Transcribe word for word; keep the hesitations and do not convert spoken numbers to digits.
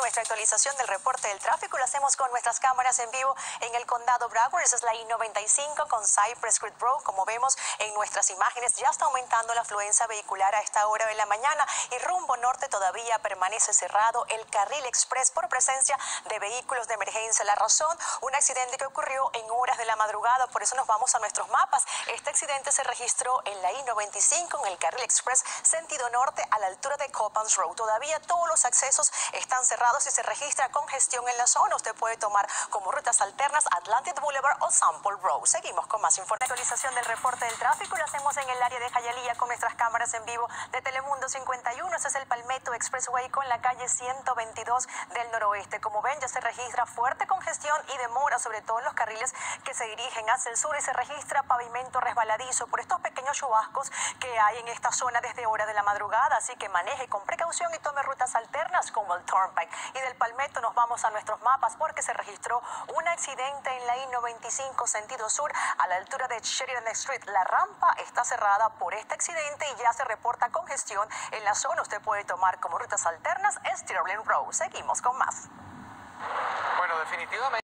nuestra actualización del reporte del tráfico. Lo hacemos con nuestras cámaras en vivo en el condado Broward. Esa es la I noventa y cinco con Cypress Creek Road. Como vemos en nuestras imágenes, ya está aumentando la afluencia vehicular a esta hora de la mañana y rumbo norte todavía permanece cerrado el carril express por presencia de vehículos de emergencia. La razón, un accidente que ocurrió en horas de la madrugada, por eso nos vamos a nuestros mapas. Este accidente se registró en la I noventa y cinco en el carril express sentido norte a la altura de Coppans Road. Todavía todos los accesos están cerrados y se registra congestión en la zona. Usted puede tomar como rutas alternas Atlantic Boulevard o Sample Road. Seguimos con más información. Actualización del reporte del tráfico lo hacemos en el área de Hialeah con nuestras cámaras en vivo de Telemundo cincuenta y uno. Ese es el Palmetto Expressway con la calle ciento veintidós del noroeste. Como ven, ya se registra fuerte congestión y demora, sobre todo en los carriles que se dirigen hacia el sur, y se registra pavimento resbaladizo por estos pequeños chubascos que hay en esta zona desde hora de la madrugada. Así que maneje con precaución y tome rutas alternas como el Turnpike. Y del Palmetto nos vamos a nuestros mapas porque se registró un accidente en la I noventa y cinco sentido sur a la altura de Sheridan Street. La rampa está cerrada por este accidente y ya se reporta congestión en la zona. Usted puede tomar como rutas alternas Sterling Road. Seguimos con más. Bueno, definitivamente.